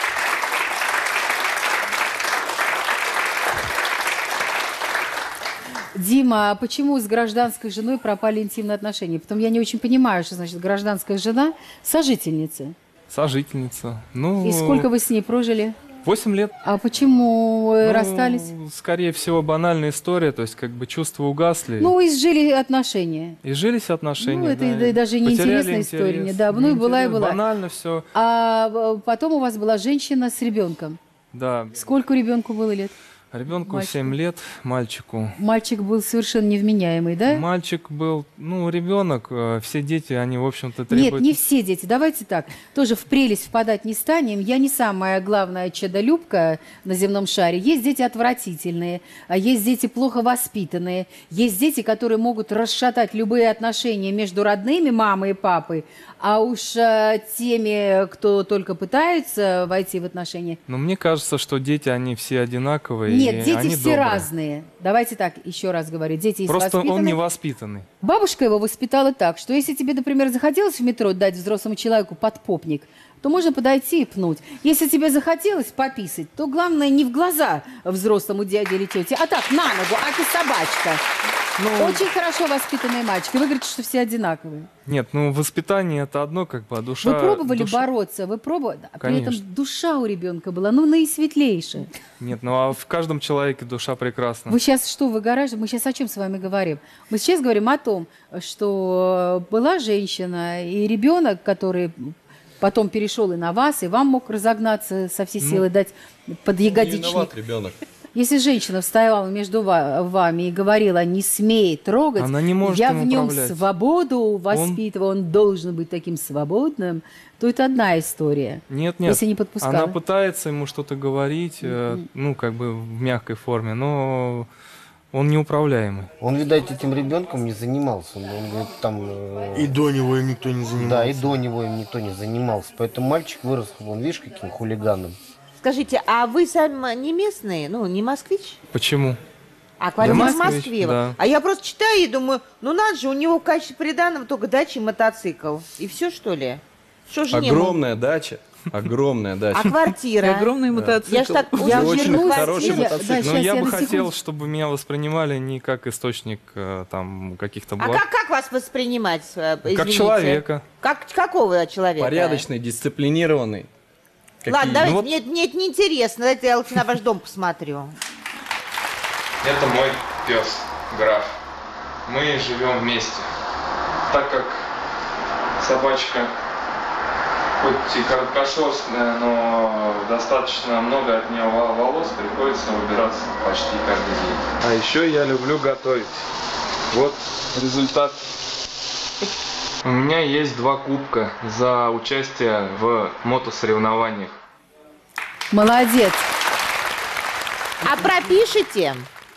Дима, а почему с гражданской женой пропали интимные отношения? Потом я не очень понимаю, что значит гражданская жена сожительница. Сожительница. Ну, И сколько вы с ней прожили? Восемь лет. А почему э, Ну, расстались? Скорее всего, банальная история, то есть как бы чувства угасли. Ну, изжили отношения. И жились отношения. Ну, это да, и даже не потеряли интересная история, интерес. не, да, ну и была, и Неинтересно, была. Банально все. А э, потом у вас была женщина с ребенком. Да. Сколько ребенку было лет? Ребенку Мальчику? семь лет, мальчику. Мальчик был совершенно невменяемый, да? Мальчик был, ну, ребенок, э, все дети, они, в общем-то, требуют... Нет, не все дети. Давайте так, тоже в прелесть впадать не станем. Я не самая главная чадолюбка на земном шаре. Есть дети отвратительные, а есть дети плохо воспитанные, есть дети, которые могут расшатать любые отношения между родными, мамой и папой, а уж э, теми, кто только пытаются войти в отношения. Но мне кажется, что дети, они все одинаковые. Нет, и дети они все добрые. разные. Давайте так, еще раз говорю. Дети есть Просто он воспитанные. невоспитанный. Бабушка его воспитала так, что если тебе, например, захотелось в метро дать взрослому человеку подпопник, то можно подойти и пнуть. Если тебе захотелось пописать, то главное не в глаза взрослому дяде или тете, а так, на ногу, а ты собачка. Ну, Очень хорошо воспитанные мальчики. Вы говорите, что все одинаковые. Нет, ну воспитание это одно, как бы, а душа... Вы пробовали душа- бороться, вы пробовали, а при Конечно. этом душа у ребенка была, ну, наисветлейшая. Нет, ну а в каждом человеке душа прекрасна. Вы сейчас что, выгораживаете? Мы сейчас о чем с вами говорим? Мы сейчас говорим о том, что была женщина и ребенок, который потом перешел и на вас, и вам мог разогнаться со всей силы, Ну, дать под ягодичник. Виноват ребенок. Если женщина вставала между ва- вами и говорила, не смей трогать, Она не может я им в нем управлять. свободу воспитываю, он... должен быть таким свободным, то это одна история. Нет, нет. Если не подпускала. Она пытается ему что-то говорить, э, ну, как бы в мягкой форме, но он неуправляемый. Он, видать, этим ребенком не занимался. Он, он говорит, там... э, И до него им никто не занимался. Да, и до него им никто не занимался. Поэтому мальчик вырос, он, видишь, каким хулиганом. Скажите, а вы сами не местные, ну, не москвич? Почему? А квартира в москвич, Москве. да. А я просто читаю и думаю, ну надо же, у него в качестве приданого только дача и мотоцикл. И все, что ли? Что же не Огромная дача. Огромная дача. А квартира? И огромный мотоцикл. Я ж так Я очень вернусь. хороший мотоцикл. Ну, я бы хотел, чтобы меня воспринимали не как источник э, там каких-то А благ. как, как вас воспринимать? э, Как извините? человека. Как, какого человека? Порядочный, дисциплинированный. Ладно, Какие? давайте, Ну вот мне, мне это неинтересно, давайте я лучше на ваш дом посмотрю. Это мой пес, граф. Мы живем вместе. Так как собачка хоть и короткошерстная, но достаточно много от нее волос, приходится выбираться почти каждый день. А еще я люблю готовить. Вот результат. У меня есть два кубка за участие в мотосоревнованиях. Молодец. А пропишите?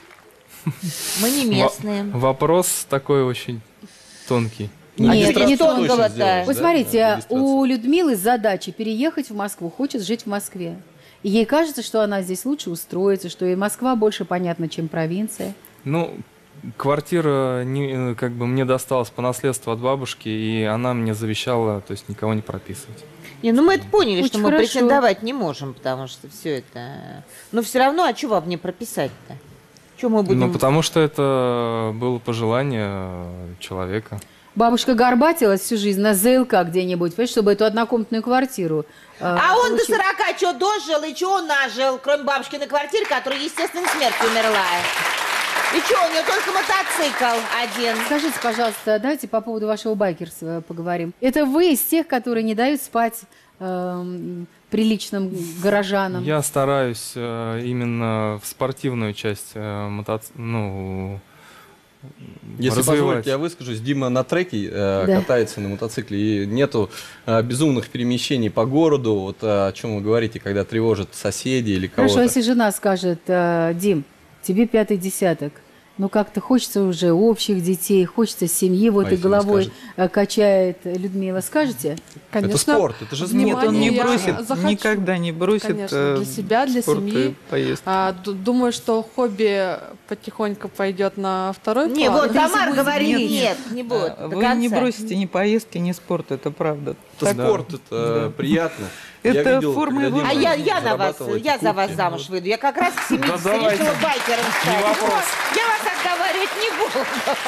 Мы не местные. Во- вопрос такой очень тонкий. Нет, не тонкого-то. сделаешь, Вы да? смотрите, у Людмилы задача переехать в Москву, хочет жить в Москве. И ей кажется, что она здесь лучше устроится, что и Москва больше понятна, чем провинция. Ну, квартира не, как бы мне досталась по наследству от бабушки, и она мне завещала, то есть никого не прописывать. Не, ну мы это поняли, Очень что мы хорошо. претендовать не можем, потому что все это... Но все равно, а что вам не прописать-то? Что мы будем... Ну, потому что это было пожелание человека. Бабушка горбатилась всю жизнь на ЗЛК где-нибудь, понимаешь, чтобы эту однокомнатную квартиру. э, А он до получить. сорока что дожил, и что он нажил, кроме бабушкиной квартиры, которая естественной смертью умерла? И что, у нее только мотоцикл один? Скажите, пожалуйста, давайте по поводу вашего байкерства поговорим. Это вы из тех, которые не дают спать эм, приличным горожанам? Я стараюсь э, именно в спортивную часть э, мотоци- ну, Если развивать. позволите, я выскажусь. Дима на треке э, Да. катается на мотоцикле, и нету э, безумных перемещений по городу. Вот э, о чем вы говорите, когда тревожат соседи или кого-то. Хорошо, если жена скажет, э, Дим, тебе пятый десяток, ну как-то хочется уже общих детей, хочется семьи, вот А и если не головой скажет? э, качает Людмила, скажете? Конечно. Это спорт, это же спорт. Внимание Нет, он не я бросит, захочу. никогда не бросит Конечно, э, для себя, для спорт и семьи. поездки. А, ду- думаю, что хобби потихоньку пойдет на второй Не, план. вот Тамара будет говорит, нет, нет, не будет. А, до Вы не конца. бросите ни поездки, ни спорт, это правда. Это Так- спорт, это приятно. Это Я видел, форма когда его Дима А я, я на вас, зарабатывал эти я за вас кубки. замуж выйду. Я как раз к семидесяти Да давайте. решила байкером стать. Не вопрос. Вот, я вас отговаривать не буду.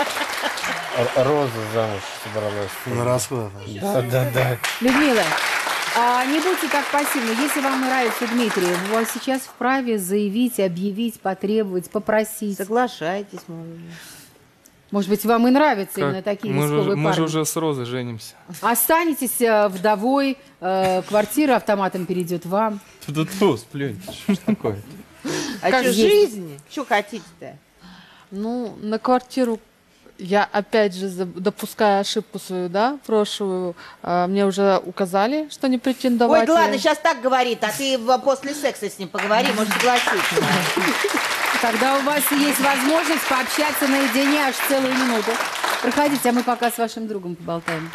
Р- Роза замуж собралась. На расход. Да, да, да. Людмила, а не будьте так пассивны. Если вам нравится Дмитрий, вы сейчас вправе заявить, объявить, потребовать, попросить. Соглашайтесь, может быть. Может быть, вам и нравятся Как? именно такие мы, же, рисковые мы же парни. уже с Розой женимся. Останетесь э, вдовой, э, квартира автоматом перейдет вам. Ту-ту-ту, сплюнь. Что ж такое? А Как что, есть. жизнь? Что хотите-то? Ну, на квартиру я опять же за- допускаю ошибку свою, да, прошлую. а, Мне уже указали, что не претендовать. Ой, да ладно, Я- сейчас так говорит, а ты в- после секса с ним поговори, может, согласиться. Тогда у вас есть возможность пообщаться наедине аж целую минуту. Проходите, а мы пока с вашим другом поболтаем.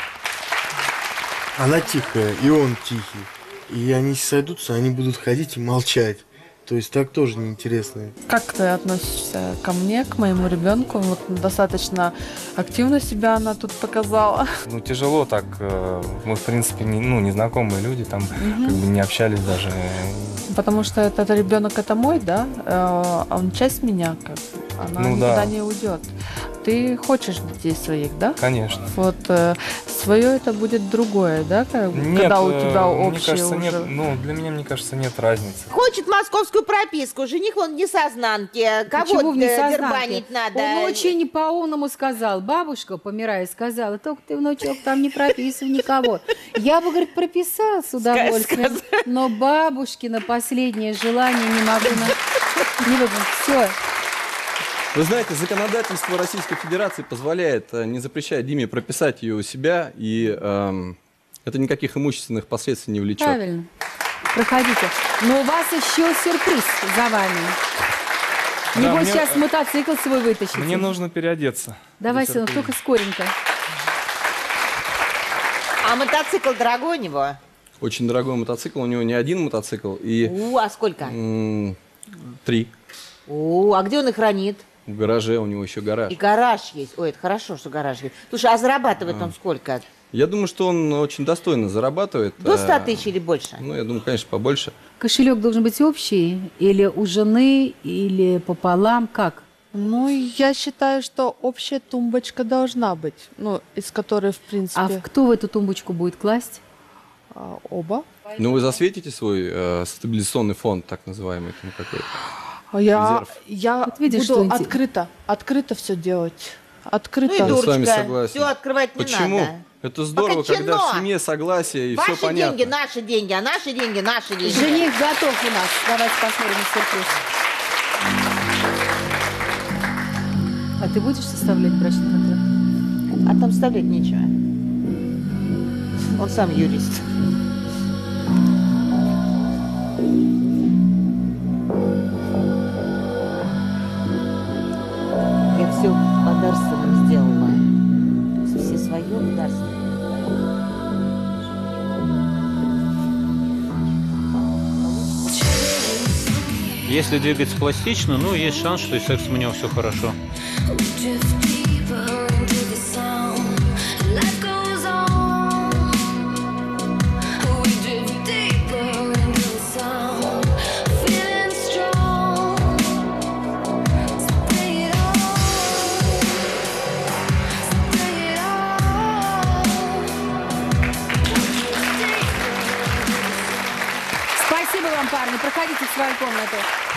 Она тихая, и он тихий. И они сойдутся, они будут ходить и молчать. То есть так тоже неинтересно. Как ты относишься ко мне, к моему ребенку? Вот достаточно активно себя она тут показала. Ну, тяжело так. э, Мы, в принципе, не, ну, незнакомые люди, там как бы не общались даже. Потому что этот ребенок это мой, да? Э, Он часть меня, как бы. Она Ну никуда да. не уйдет. Ты хочешь детей своих, да? Конечно. Вот э, свое это будет другое, да? Как, бы, Нет, когда у э, тебя мне общее кажется, уже. нет, ну, для меня, мне кажется, нет разницы. Хочет московскую прописку, жених он не сознанки. Кого Почему в э, несознанке? дербанить надо? Он очень по-умному сказал. Бабушка, помирая, сказала, только ты, внучок, там не прописывай никого. Я бы, говорит, прописал с удовольствием, но бабушкино последнее желание не могу... На... Не выполнить. Все. Вы знаете, законодательство Российской Федерации позволяет, э, не запрещая Диме прописать ее у себя, и эм, это никаких имущественных последствий не влечет. Правильно. Проходите. Но у вас еще сюрприз за вами. Да, Небось, мне- сейчас мотоцикл свой вытащите. Мне нужно переодеться. Давай, Для сынок, сюрприза. только скоренько. А мотоцикл дорогой у него? Очень дорогой мотоцикл, у него не один мотоцикл, и У, а сколько? м, три. У, а где он их хранит? В гараже у него еще гараж. И гараж есть. Ой, это хорошо, что гараж есть. Слушай, а зарабатывает А. он сколько? Я думаю, что он очень достойно зарабатывает. До ста тысяч или больше? Ну, я думаю, конечно, побольше. Кошелек должен быть общий или у жены, или пополам, как? Ну, я считаю, что общая тумбочка должна быть, ну, из которой, в принципе... А в- кто в эту тумбочку будет класть? А, оба. Ну, вы засветите свой э, стабилизационный фонд, так называемый, ну, какой? Я, Резерв. я Вот видишь, буду что инте- открыто, открыто все делать. Ну Открыто. и Я с вами дурочка, согласен. все открывать не Почему? надо. Это здорово, Пока когда в чино. семье согласие и Ваши все понятно. деньги, наши деньги, а наши деньги, наши деньги. Жених готов у нас. Давайте посмотрим на сюрприз. А ты будешь составлять брачный контракт? А там вставлять нечего. Он сам юрист. Я все по-дарственному сделала. Все свое дарственное. Если двигаться пластично, ну, есть шанс, что и с сексом у него все хорошо. Спасибо вам, парни. Проходите в свою комнату.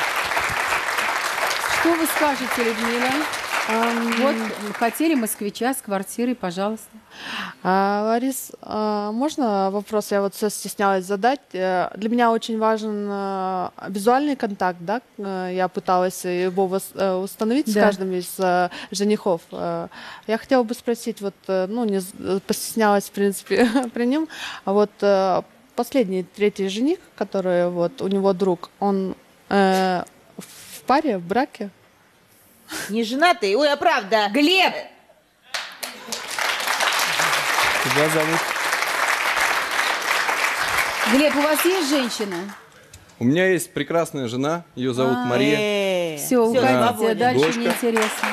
Что вы скажете, Людмила? Вот хотели москвича с квартирой, пожалуйста. А, Ларис, а, можно вопрос? Я вот все стеснялась задать. Э, Для меня очень важен э, визуальный контакт, да? Э, Я пыталась его вос- э, установить с Да. каждым из э, женихов. Э, Я хотела бы спросить, вот, э, ну, не з- э, постеснялась, в принципе, при нем, а вот э, последний, третий жених, который вот у него друг, он э, в паре, в браке? Не женатый? Ой, а правда. Глеб! Тебя зовут? Глеб, у вас есть женщина? У меня есть прекрасная жена, ее зовут А, Мария. Все, уходите, свободен. дальше Дочка. неинтересно.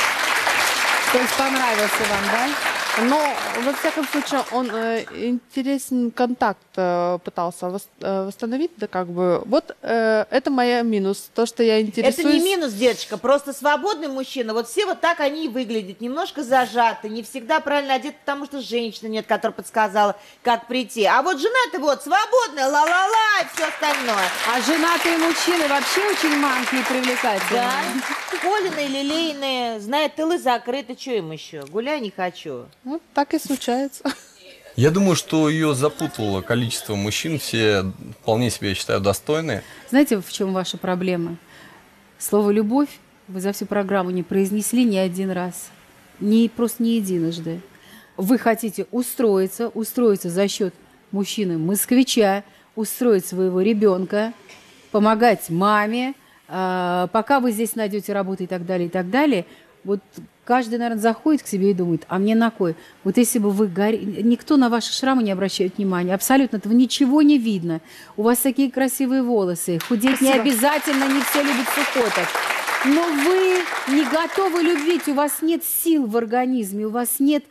То есть понравился вам, да? Но, во всяком случае, он э, интересен контакт э, пытался вос- э, восстановить, да, как бы. Вот э, это моя минус, то, что я интересуюсь. Это не минус, деточка, просто свободный мужчина. Вот все вот так они и выглядят, немножко зажаты, не всегда правильно одеты, потому что женщины нет, которая подсказала, как прийти. А вот жена-то вот свободная, ла-ла-ла, и все остальное. А женатые мужчины вообще очень манкие и привлекательные. Да, Колиные, лилейные, знает, тылы закрыты, что им еще? Гуляй не хочу. Вот так и случается. Я думаю, что ее запутало количество мужчин, все вполне себе, я считаю, достойные. Знаете, в чем ваша проблема? Слово «любовь» вы за всю программу не произнесли ни один раз. Ни, просто не единожды. Вы хотите устроиться, устроиться за счет мужчины-москвича, устроить своего ребенка, помогать маме, а, пока вы здесь найдете работу и так далее, и так далее. Вот каждый, наверное, заходит к себе и думает, а мне на кой? Вот если бы вы горе... Никто на ваши шрамы не обращает внимания, абсолютно этого ничего не видно. У вас такие красивые волосы, худеть не Спасибо. обязательно, не все любят сухоток. Но вы не готовы любить, у вас нет сил в организме, у вас нет,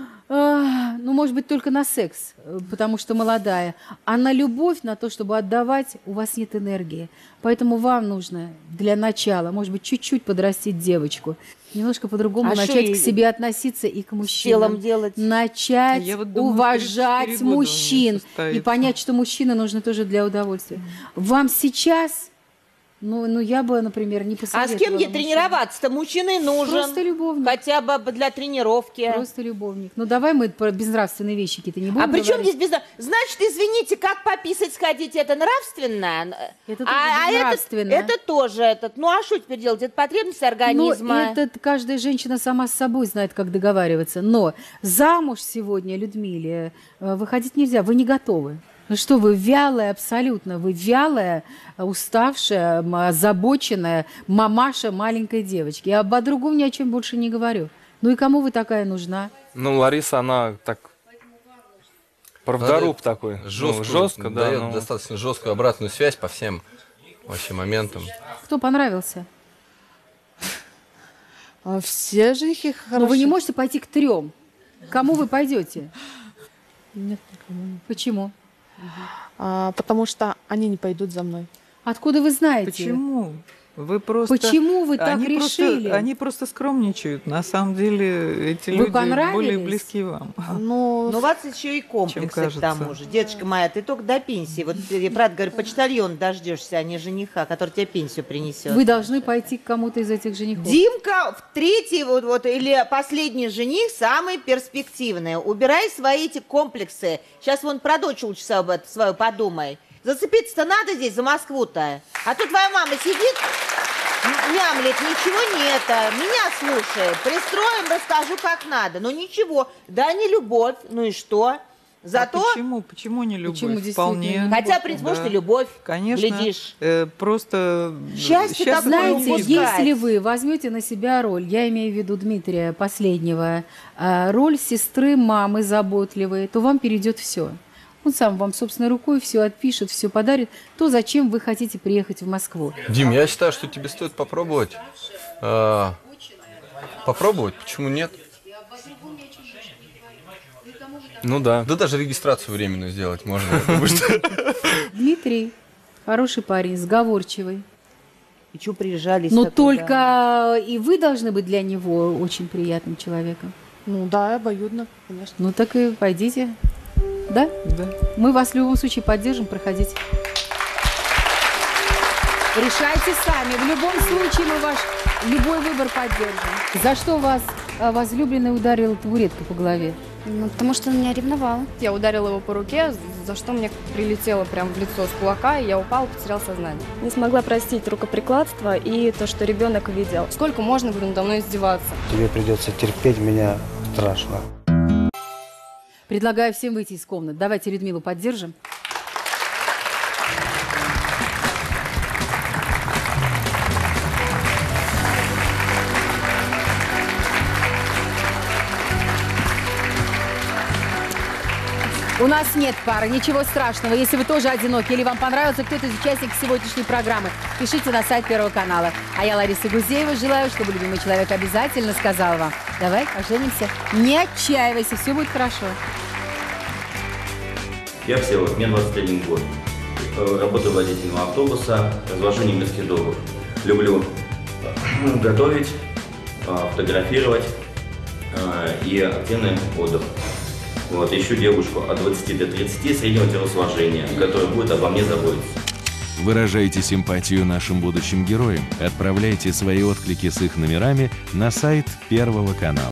э, ну, может быть, только на секс, э, потому что молодая. А на любовь, на то, чтобы отдавать, у вас нет энергии. Поэтому вам нужно для начала, может быть, чуть-чуть подрастить девочку, немножко по-другому А шо начать ей к себе относиться и к мужчинам. телом делать? Начать Я вот думаю, уважать тридцать четыре года у меня мужчин и состоится. понять, что мужчина нужны тоже для удовольствия. Вам сейчас... Ну, ну, я бы, например, не А посоветовала. с кем ей мужчине. тренироваться-то? Мужчина и нужен. Просто любовник. Хотя бы для тренировки. Просто любовник. Ну, давай мы про безнравственные вещи какие-то не будем А при чем говорить. здесь без... Значит, извините, как пописать сходить, это нравственно? Это тоже а, а безнравственно. это, это тоже этот. Ну, а что теперь делать? Это потребность организма. Ну, это каждая женщина сама с собой знает, как договариваться. Но замуж сегодня, Людмиле, э, выходить нельзя. Вы не готовы. Ну что, вы вялая абсолютно. Вы вялая, уставшая, м, озабоченная мамаша маленькой девочки. Я об другом ни о чем больше не говорю. Ну и кому вы такая нужна? Ну, Лариса, она так... Правдоруб такой. Жестко, Ну, жестко, да. дает ну. достаточно жесткую обратную связь по всем вообще моментам. Кто понравился? А Все женихи хорошо. Но вы не можете пойти к трем. К кому вы пойдете? Нет, никому нет. Почему? А, потому что они не пойдут за мной. Откуда вы знаете? Почему? Вы просто... Почему вы так они решили? Просто, они просто скромничают. На самом деле эти Вы люди понравились? более близки вам. Ну, Ну, у вас еще и комплексы к тому же. Деточка моя, ты только до пенсии. Вот я, правда говорю, почтальон дождешься, а не жениха, который тебе пенсию принесет. Вы должны пойти к кому-то из этих женихов. Димка, в третий вот, вот, или последний жених, самый перспективный. Убирай свои эти комплексы. Сейчас вон про дочь лучше свою подумай. Зацепиться-то надо здесь за Москву-то. А тут твоя мама сидит, мямлет, ничего не это, меня слушает. Пристроим, расскажу, как надо. Ну ничего, да не любовь, ну и что? Зато... А почему? Почему не любовь? Почему Вполне. Хотя, в принципе, может, и любовь. Конечно. Глядишь. Э, просто... Счастье счастье такое Знаете, упускать. если вы возьмете на себя роль, я имею в виду Дмитрия последнего, а, роль сестры, мамы заботливой, то вам перейдет все. Он сам вам собственной рукой все отпишет, все подарит. То, зачем вы хотите приехать в Москву. Дим, я считаю, что тебе стоит попробовать. А, попробовать, почему нет? Ну да. Да даже регистрацию временную сделать можно. Дмитрий хороший парень, сговорчивый. И что прижались? Но только и вы должны быть для него очень приятным человеком. Ну да, обоюдно, конечно. Ну так и пойдите. Да? Да. Мы вас в любом случае поддержим, проходите. Решайте сами. В любом случае мы ваш любой выбор поддержим. За что вас а, возлюбленный ударил табуреткой по голове? Ну, потому что он меня ревновал. Я ударила его по руке, за что мне прилетело прямо в лицо с кулака, и я упала, потерял сознание. Не смогла простить рукоприкладство и то, что ребенок видел. Сколько можно будет надо мной издеваться? Тебе придется терпеть меня страшно. Предлагаю всем выйти из комнаты. Давайте Людмилу поддержим. У нас нет пары, ничего страшного. Если вы тоже одиноки или вам понравился кто-то из участников сегодняшней программы, пишите на сайт Первого канала. А я, Лариса Гузеева, желаю, чтобы любимый человек обязательно сказал вам: давай поженимся. Не отчаивайся, все будет хорошо. Я Всеволод, мне двадцать один год. Работаю водителем автобуса, развожу немецких дорог. Люблю готовить, фотографировать и активный отдых. Вот, ищу девушку от двадцати до тридцати среднего телосложения, которая будет обо мне заботиться. Выражайте симпатию нашим будущим героям. Отправляйте свои отклики с их номерами на сайт Первого канала.